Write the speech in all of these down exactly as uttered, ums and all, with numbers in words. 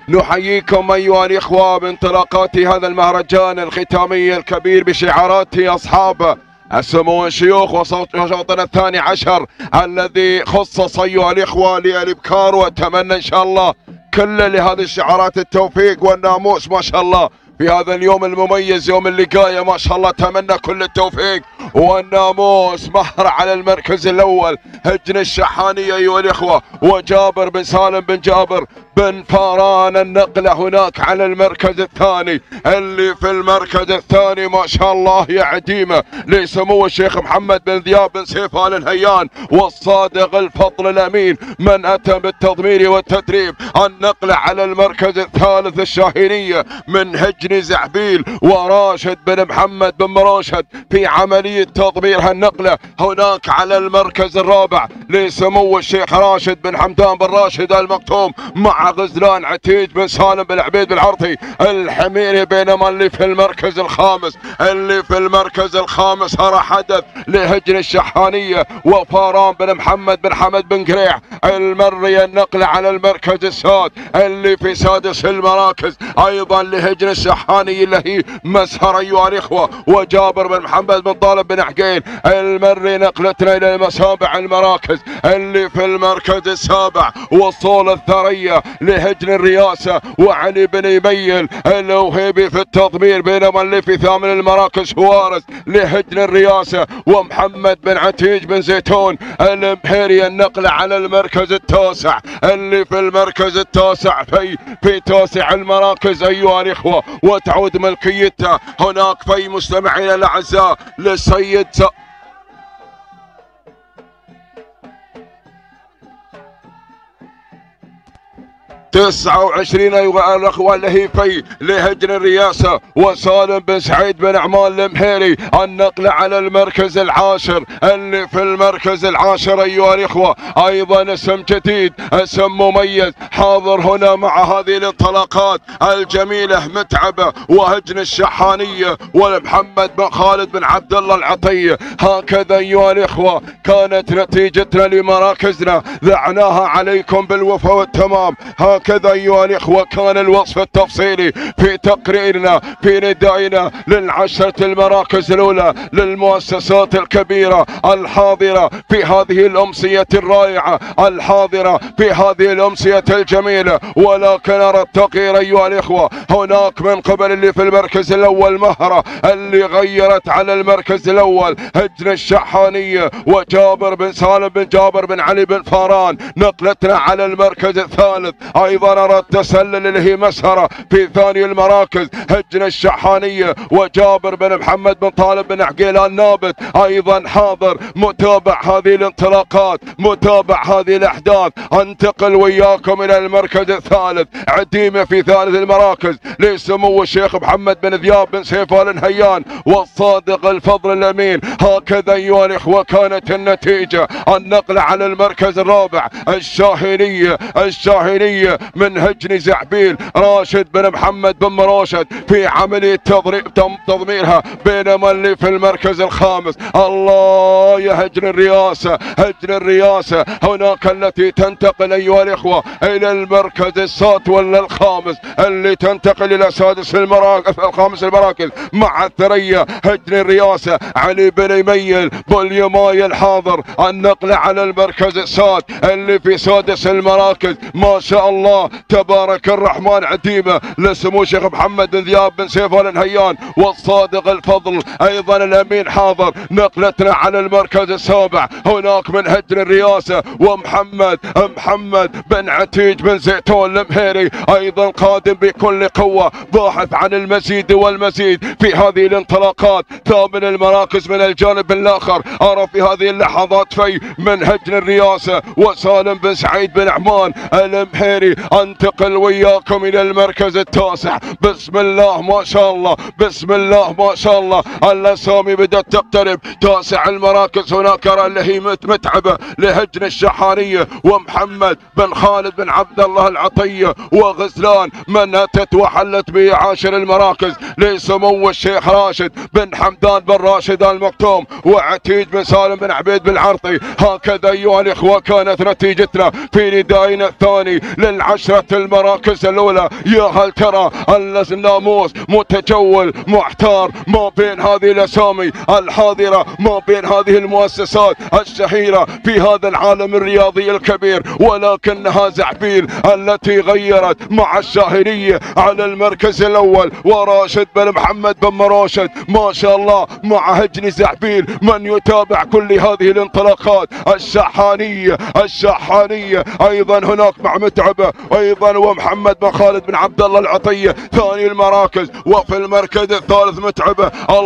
نحييكم أيها الإخوة بانطلاقات هذا المهرجان الختامي الكبير بشعارات أصحاب السمو الشيوخ وشوطنا الثاني عشر الذي خصص أيها الإخوة للإبكار، وأتمنى إن شاء الله كل لهذه الشعارات التوفيق والناموس ما شاء الله في هذا اليوم المميز يوم اللقاية. ما شاء الله أتمنى كل التوفيق والناموس. مهر على المركز الأول هجن الشحانية أيها الإخوة وجابر بن سالم بن جابر بن فاران. النقلة هناك على المركز الثاني، اللي في المركز الثاني ما شاء الله يا عديمة لسمو الشيخ محمد بن ذياب بن سيف آل نهيان والصادق الفضل الأمين من أتى بالتضمير والتدريب. النقلة على المركز الثالث الشاهينية من هجن زعبيل وراشد بن محمد بن مراشد في عملية تضمير هالنقلة. هناك على المركز الرابع لسمو الشيخ راشد بن حمدان بن راشد المكتوم مع غزلان عتيج بن سالم بن عبيد بن العرطي الحميري. بينما اللي في المركز الخامس اللي في المركز الخامس هرى حدث لهجن الشحانية وفاران بن محمد بن حمد بن قريع المري. النقل على المركز السادس اللي في سادس المراكز ايضا لهجن الشحانية اللي هي مسهر ايها الاخوة وجابر بن محمد بن طالب بن عقيل المري. نقلتنا الى مسابع المراكز اللي في المركز السابع وصول الثريا لهجن الرياسة وعلي بن يميل الوهيبي في التضمير. بينما اللي في ثامن المراكز هوارز لهجن الرياسة ومحمد بن عتيج بن زيتون المحيري. النقلة على المركز التاسع اللي في المركز التاسع في في تاسع المراكز ايها الاخوة وتعود ملكيتها هناك في مستمعينا الاعزاء للسيد س... تسعة وعشرين ايها الاخوه اللي هي في لهجن الرياسه وسالم بن سعيد بن عمان المحيري. النقله على المركز العاشر اللي في المركز العاشر ايها الاخوه ايضا اسم جديد اسم مميز حاضر هنا مع هذه الانطلاقات الجميله متعبه وهجن الشحانيه ومحمد بن خالد بن عبد الله العطيه. هكذا ايها الاخوه كانت نتيجتنا لمراكزنا، ذعناها عليكم بالوفاء والتمام. هكذا أيها الإخوة كان الوصف التفصيلي في تقريرنا في ندائنا للعشرة المراكز الأولى للمؤسسات الكبيرة الحاضرة في هذه الأمسية الرائعة الحاضرة في هذه الأمسية الجميلة. ولكن أرى التغيير أيها الإخوة هناك من قبل اللي في المركز الأول مهرة اللي غيرت على المركز الأول هجن الشحانية وجابر بن سالم بن جابر بن علي بن فاران. نقلتنا على المركز الثالث ايضا ارى التسلل اللي هي مسهره في ثاني المراكز هجن الشحانيه وجابر بن محمد بن طالب بن عقيل النابت ايضا حاضر متابع هذه الانطلاقات متابع هذه الاحداث. انتقل وياكم الى المركز الثالث عديمه في ثالث المراكز لسمو الشيخ محمد بن ذياب بن سيف آل نهيان والصادق الفضل الامين. هكذا ايها الاخوه كانت النتيجه. النقل على المركز الرابع الشاهينيه الشاهينيه من هجن زعبيل راشد بن محمد بن مراشد في عملية تضميرها. بينما اللي في المركز الخامس الله يا هجن الرياسة هجن الرياسة هناك التي تنتقل أيها الإخوة إلى المركز السادس ولا الخامس اللي تنتقل إلى سادس المراكز الخامس المراكز مع الثريا هجن الرياسة علي بن يميل باليماي الحاضر. النقل على المركز السادس اللي في سادس المراكز ما شاء الله تبارك الرحمن عديمه لسمو الشيخ محمد بن ذياب بن سيف آل نهيان والصادق الفضل ايضا الامين حاضر. نقلتنا على المركز السابع هناك من هجن الرياسه ومحمد محمد بن عتيج بن زيتون المهيري ايضا قادم بكل قوه باحث عن المزيد والمزيد في هذه الانطلاقات. ثامن المراكز من الجانب الاخر ارى في هذه اللحظات في من هجن الرياسه وسالم بن سعيد بن عمان المحيري. انتقل وياكم الى المركز التاسع. بسم الله ما شاء الله بسم الله ما شاء الله الاسامي بدات تقترب. تاسع المراكز هناك ارى اللي هي متعبه لهجن الشحانيه ومحمد بن خالد بن عبد الله العطيه وغزلان من اتت وحلت بعاشر المراكز لسمو الشيخ راشد بن حمدان بن راشد المكتوم وعتيج بن سالم بن عبيد بن العرطي. هكذا ايها الاخوه كانت نتيجتنا في ندائنا الثاني لل العشرة المراكز الأولى. يا هل ترى الناموس متجول محتار ما بين هذه الأسامي الحاضرة، ما بين هذه المؤسسات الشهيرة في هذا العالم الرياضي الكبير، ولكنها زعبيل التي غيرت مع الشاهرية على المركز الأول، وراشد بن محمد بن مراشد ما شاء الله مع هجن زعبيل من يتابع كل هذه الانطلاقات. الشحانية الشحانية أيضا هناك مع متعبة أيضا، ومحمد بن خالد بن عبد الله العطية ثاني المراكز، وفي المركز الثالث متعبة.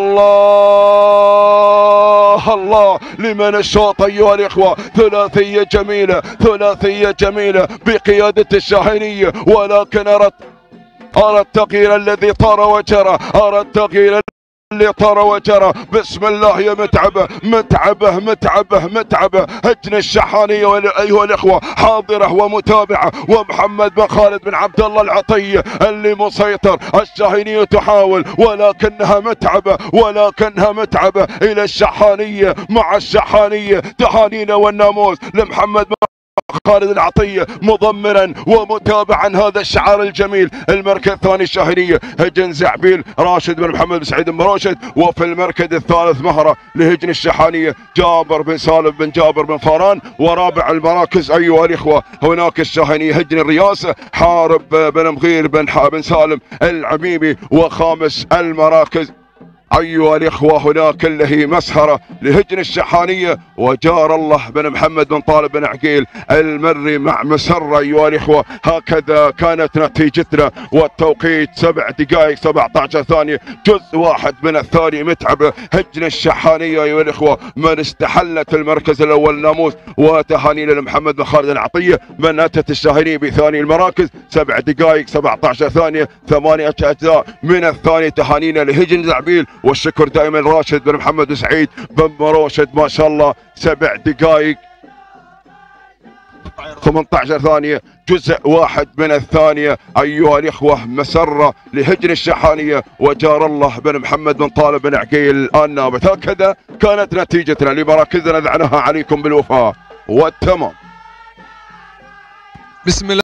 الله الله لمن الشوط أيها الإخوة، ثلاثية جميلة ثلاثية جميلة بقيادة الشاهينية، ولكن أرى أرى التغيير الذي طار وجرى، أرى التغيير اللي طار وجرى. بسم الله يا متعبة متعبة متعبة متعبة. هجن الشحانية أيها الإخوة حاضرة ومتابعة، ومحمد بن خالد بن عبد الله العطية اللي مسيطر. الشاهينية تحاول ولكنها متعبة ولكنها متعبة إلى الشحانية مع الشحانية. تهانينا والناموس لمحمد خالد العطية مضمرا ومتابعا هذا الشعار الجميل. المركز الثاني الشاهينية هجن زعبيل راشد بن محمد بن سعيد بن راشد، وفي المركز الثالث مهرة لهجن الشحانية جابر بن سالم بن جابر بن فاران. ورابع المراكز أيها الإخوة هناك الشاهينية هجن الرياسة حارب بن مغير بن بن سالم العميمي. وخامس المراكز أيها الإخوة هناك اللي هي مسهرة لهجن الشحانية وجار الله بن محمد بن طالب بن عقيل المري مع مسرة. أيها الإخوة هكذا كانت نتيجتنا، والتوقيت سبع دقائق سبعة عشر ثانية جزء واحد من الثاني. متعبة هجن الشحانية أيها الإخوة من استحلت المركز الأول ناموس، وتهانينا لمحمد بن خالد العطية من أتت الشاهينية بثاني المراكز سبع دقائق سبعة عشر ثانية ثمانية أجزاء من الثاني. تهانينا لهجن زعبيل، والشكر دائما راشد بن محمد بن سعيد بن مراشد ما شاء الله سبع دقائق ثمانية عشر ثانية جزء واحد من الثانية. أيها الإخوة مسرة لهجن الشحانية وجار الله بن محمد بن طالب بن عقيل النابت. هكذا كانت نتيجتنا لمراكزنا، ذعناها عليكم بالوفاء والتمام. بسم الله.